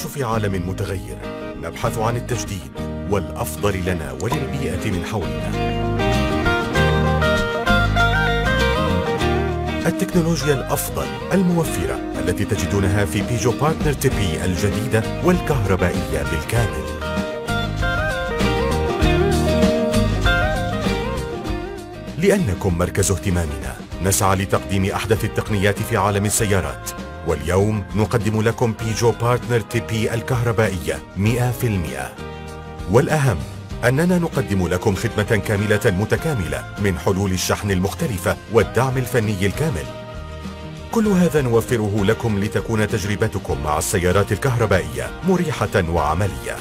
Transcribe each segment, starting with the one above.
في عالم متغير، نبحث عن التجديد والأفضل لنا وللبيئة من حولنا. التكنولوجيا الأفضل الموفرة التي تجدونها في بيجو بارتنر تيبي الجديدة والكهربائية بالكامل. لأنكم مركز اهتمامنا، نسعى لتقديم أحدث التقنيات في عالم السيارات، واليوم نقدم لكم بيجو بارتنر تيبي الكهربائية 100%. والأهم أننا نقدم لكم خدمة كاملة متكاملة من حلول الشحن المختلفة والدعم الفني الكامل. كل هذا نوفره لكم لتكون تجربتكم مع السيارات الكهربائية مريحة وعملية.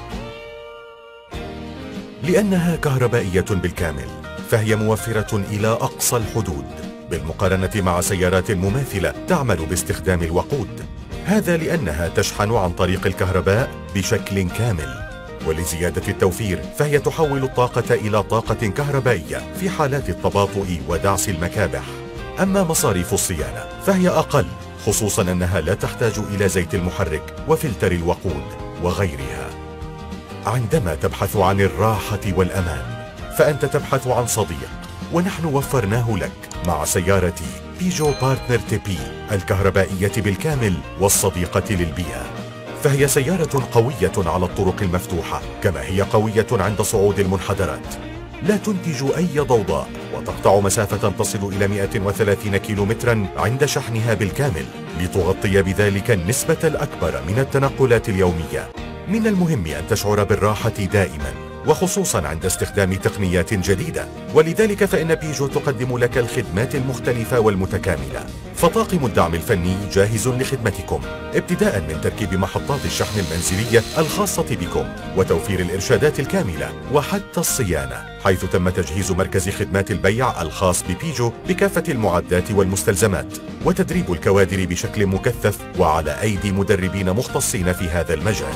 لأنها كهربائية بالكامل فهي موفرة إلى أقصى الحدود بالمقارنة مع سيارات مماثلة تعمل باستخدام الوقود. هذا لأنها تشحن عن طريق الكهرباء بشكل كامل، ولزيادة التوفير فهي تحول الطاقة إلى طاقة كهربائية في حالات التباطؤ ودعس المكابح. أما مصاريف الصيانة فهي أقل، خصوصاً أنها لا تحتاج إلى زيت المحرك وفلتر الوقود وغيرها. عندما تبحث عن الراحة والأمان فأنت تبحث عن صديق، ونحن وفرناه لك مع سيارة بيجو بارتنر تيبي الكهربائية بالكامل والصديقة للبيئة. فهي سيارة قوية على الطرق المفتوحة، كما هي قوية عند صعود المنحدرات. لا تنتج أي ضوضاء، وتقطع مسافة تصل إلى 130 كيلومترا عند شحنها بالكامل، لتغطي بذلك النسبة الأكبر من التنقلات اليومية. من المهم أن تشعر بالراحة دائما، وخصوصا عند استخدام تقنيات جديدة، ولذلك فإن بيجو تقدم لك الخدمات المختلفة والمتكاملة. فطاقم الدعم الفني جاهز لخدمتكم، ابتداء من تركيب محطات الشحن المنزلية الخاصة بكم، وتوفير الإرشادات الكاملة، وحتى الصيانة، حيث تم تجهيز مركز خدمات البيع الخاص ببيجو بكافة المعدات والمستلزمات، وتدريب الكوادر بشكل مكثف وعلى أيدي مدربين مختصين في هذا المجال.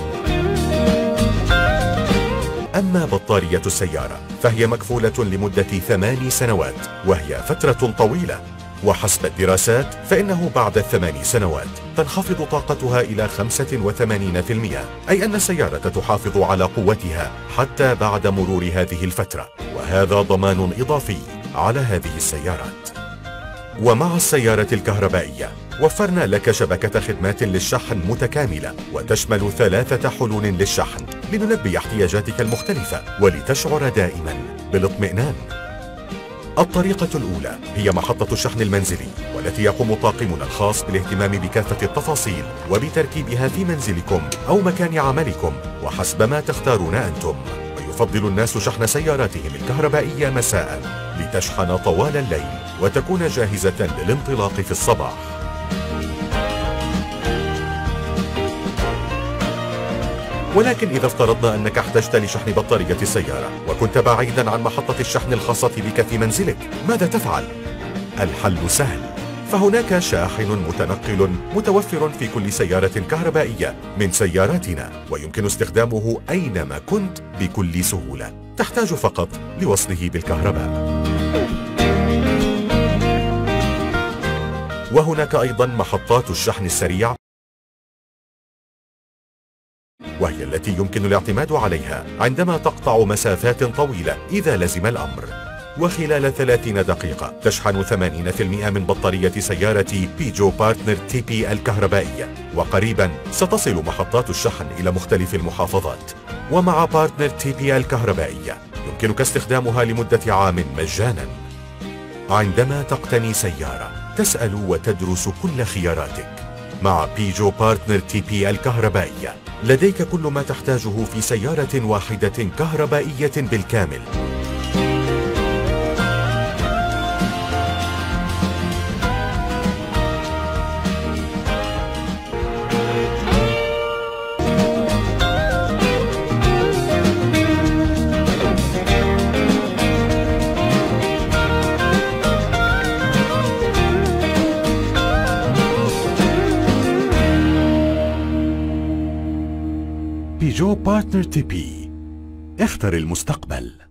أما بطارية السيارة فهي مكفولة لمدة 8 سنوات، وهي فترة طويلة، وحسب الدراسات فإنه بعد 8 سنوات تنخفض طاقتها إلى 85%، أي أن السيارة تحافظ على قوتها حتى بعد مرور هذه الفترة، وهذا ضمان إضافي على هذه السيارات. ومع السيارة الكهربائية وفرنا لك شبكة خدمات للشحن متكاملة، وتشمل 3 حلول للشحن لنلبي احتياجاتك المختلفة ولتشعر دائما بالاطمئنان. الطريقة الأولى هي محطة الشحن المنزلي، والتي يقوم طاقمنا الخاص بالاهتمام بكافة التفاصيل وبتركيبها في منزلكم أو مكان عملكم وحسب ما تختارون أنتم. ويفضل الناس شحن سياراتهم الكهربائية مساء لتشحن طوال الليل وتكون جاهزة للانطلاق في الصباح. ولكن إذا افترضنا أنك احتجت لشحن بطارية السيارة وكنت بعيدا عن محطة الشحن الخاصة بك في منزلك، ماذا تفعل؟ الحل سهل، فهناك شاحن متنقل متوفر في كل سيارة كهربائية من سياراتنا، ويمكن استخدامه أينما كنت بكل سهولة. تحتاج فقط لوصله بالكهرباء. وهناك أيضا محطات الشحن السريع، وهي التي يمكن الاعتماد عليها عندما تقطع مسافات طويلة إذا لزم الأمر. وخلال 30 دقيقة تشحن 80% من بطارية سيارة بيجو بارتنر تيبي الكهربائية، وقريبا ستصل محطات الشحن إلى مختلف المحافظات. ومع بارتنر تيبي الكهربائية يمكنك استخدامها لمدة عام مجانا. عندما تقتني سيارة تسأل وتدرس كل خياراتك. مع بيجو بارتنر تيبي الكهربائية لديك كل ما تحتاجه في سيارة واحدة كهربائية بالكامل. بيجو بارتنر تيبي، اختر المستقبل.